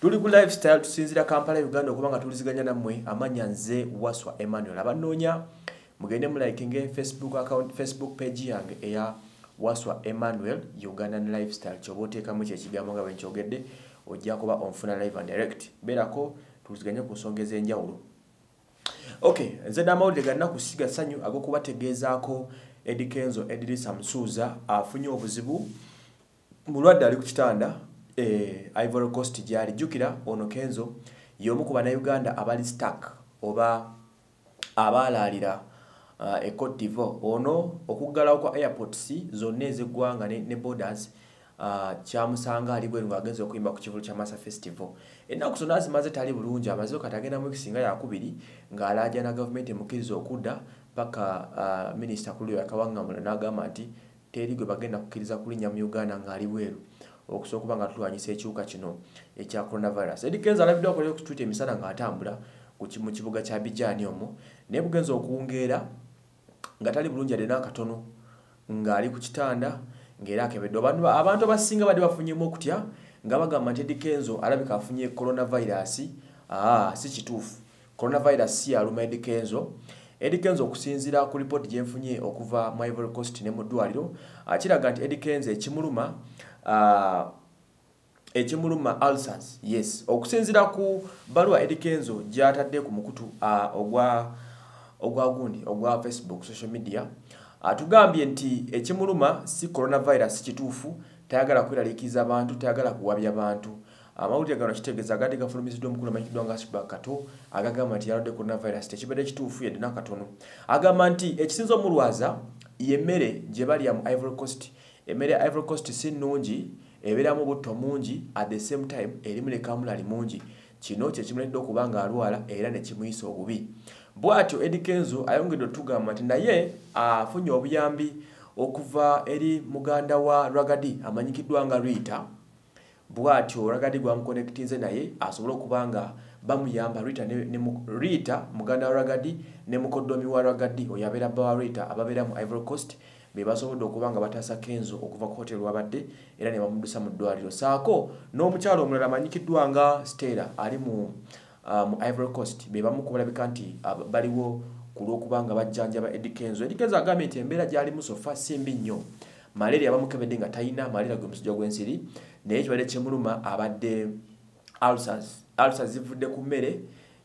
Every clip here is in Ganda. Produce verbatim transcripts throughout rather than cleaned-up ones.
Tuli ku lifestyle tusinzira Kampala Uganda okuba nga tuliziganya nammwe amanya nze Waswa Emmanuel. Abanoonya mugende mu liking Facebook account Facebook page yange eya Waswa Emmanuel Ugandan Lifestyle. Kyoba oteekamu kye kigambo nga bwe nkyogedde ojja kuba onfuna live and direct. Beerako tuliziganya ku nsonga ez'enjawulo. Okay, nze n'amawulire ganna kusiga ssanyu ag'okubategeezaako Eddie Kenzo Edrisa Musuuza afunye obuzibu mulwadde ali ku kitanda eh, Ivory Coast gyali. Jjukira ono Kenzo y'omu ku bannayuganda abali stuck oba abaalaalira uh, e Cote d'Ivoire. Ono okuggalawo kwa airports zonna ez'eggwanga ne, ne borders uh, kyamusanga ali bweru ng'agenze okuyimba ku kivulu kya Massa Festival. Ennaku zonna zimaze tali bulungi, amaze kati agenda mu kisinga yakubiri ng'alaaja na gavumenti emukkiriza okudda paka uh, Minisita Kulyo Yakawangambula n'agamba nti teri gwe bagenda kukkiriza kulinnya mu Uganda ng'ali bweru okusobola okuba nga tulwanyisa ekiwuka kino ekya coronavirus. Eddie Kenzo alabidde okolera ku tweet emisana ng'atambula mu kibuga kya Bijani omwo naye bugenza okuwungeera nga tali bulungi ade n'akatono ng'ali ku kitanda ng'era akebedde. Abantu abantu abasinga badde bafunyemu okutya nga bagamba nti Eddie Kenzo alabika afunye coronavirus. Ah, si kituufu. Coronavirus si yaluma Eddie Kenzo. Eddie Kenzo okusinziira ku report gye nfunye okuva mu Ivory Coast ne mu ddwaliro kiraga nti Eddie Kenzo ekimuluma uh, ekimuluma ulcers. Yes, okusinziira ku baluwa Eddie Kenzo gy'atadde ku mukutu uh, ogwa ogwa gundi ogwa Facebook social media atugambye nti ekimuluma si coronavirus kituufu, tayagala kweraliikiza abantu, tayagala kuwabya abantu. Amawulire gano kitegeeza agadde gafulumiziddwa omukulu amanyikiddwa nga Asiba Kato agagamba nti yalwadde coronavirus tekibadde kituufu yadde n'akatono. Agamba nti ekisinza omulwaza y'emmere gye balya mu Ivory Coast. Emmere ya Ivory Coast si nnungi, ebeeramu butto mungi, at the same time erimu ne kamulali mungi. Kino kye kimuledde okuba ng'alwala era ne kimuyisa obubi. Bw'atyo Eddie Kenzo ayongedde otugamba nti naye afunye obuyambi okuva eri muganda wa Ragadi amanyikiddwa nga Rita. Bw'atyo Ragadi gwamuconnectinze naye asobole okuba nga bamuyamba. Rita, ne, ne, Rita muganda wa Ragadi ne mukoddomi wa Ragadi oyo abeera bba wa Rita ababeera mu Ivory Coast be basobodde okuba nga bataasa Kenzo okuva ku hotel wabadde era ne bamuddusa mu ddwaliro. Saako n'omukyalo omulala amanyikiddwa nga Stella ali mu uh, mu Ivory Coast be bamu kubalabika nti uh, baliwo ku lw'okuba nga bajjanjaba Eddie Kenzo. Eddie Kenzo agambye nti embeera gy'alimu sofa simbi nnyo. Malaria bamukebedde nga talina malaria gwe musujja gw'ensiri naye ekibadde kimuluma abadde ulcers. Ulcers zivudde ku mmere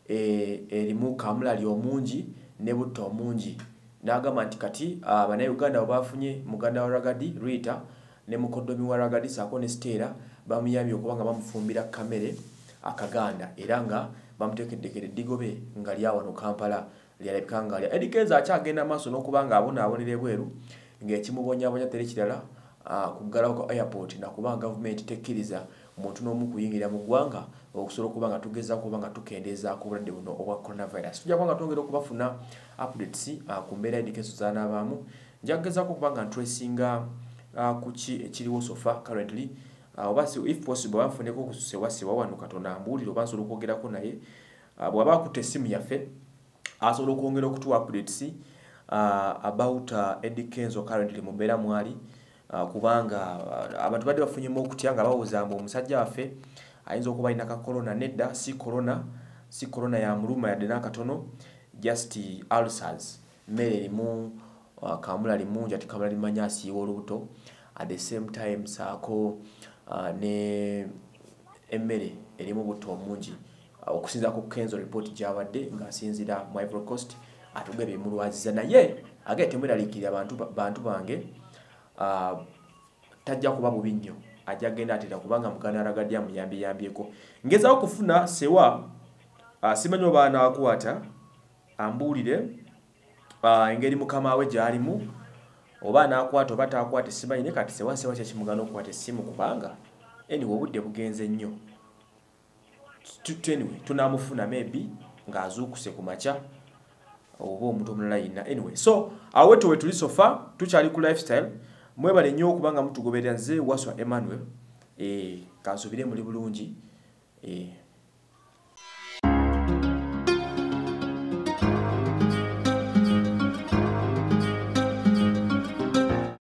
e, erimu kamulali omungi ne butto omungi. N'agamba nti kati abannayuganda bafunye muganda wa Ragadi Rita ne mukoddomi wa Ragadi saako ne Stella bamuyambye okuba nga bamufumbira kamere akaganda era nga bamuteekeddekera eddigobe nga lyawano Kampala lyalabika nga lya. Eddie Kenzo akyagenda maaso n'okuba nga abonaabonera ebweru ng'ekimubonyabonya teri kirala uh, kuggalawo kwa airport nakuba gavumenti tekkiriza omuntu n'omu kuyingira mu ggwanga okusobola okuba nga tugezaako okuba nga tukendeeza ku bulwadde buno obwa coronavirus. Tujja kuba nga twongera okubafuna updates uh, ku mbeera Eddie Kenzo z'anaabamu. Nja kugezaako okuba nga ntresinga uh, ku ki ekiriwo sofa currently uh, oba if possible banfuneko okususewasiwa wano Katonda ambuulire oba nsobola okwogerako naye uh, bw'aba akutte essimu yaffe asobola okwongera okutuwa updates uh, about uh, Eddie Kenzo currently mu mbeera mwali uh, kubanga uh, abantu badde bafunyemu okutya nga bawuzamba omusajja waffe ayinza okuba alina ka corona. Nedda si corona, si corona ya muluma yadde n'akatono, just ulcers. Mmere erimu uh, kamulali mungi ati kamulali manya asiiwa olubuto at the same time saako uh, ne emmere erimu butto omungi uh, okusinza ku Kenzo report gy'abadde ng'asinzira mu Ivory Coast atugwe bimulwaziza naye age temweraliikirira abantu bantu bange uh, tajja kuba bubi nnyo ajja genda atera kubanga muganda Ragadi amuyambiyambyeko. Ngezaawo kufuna sewa uh, simanyi oba anaakwata ambuulire uh, engeri mukama we gy'alimu oba anaakwata oba taakwata simanyi ne kati sewa sewa kyekimugana okukwata essimu kubanga anyway obudde bugenze nnyo. Anyway tunaamufuna maybe ng'azuukuse ku makya oba omuntu omulala yina. Anyway so aweto we tuli sofa tukyali ku lifestyle. Mwebale nnyo okubanga mutugoberera nze Waswa Emmanuel. Eh, kansubire muli bulungi. Eh.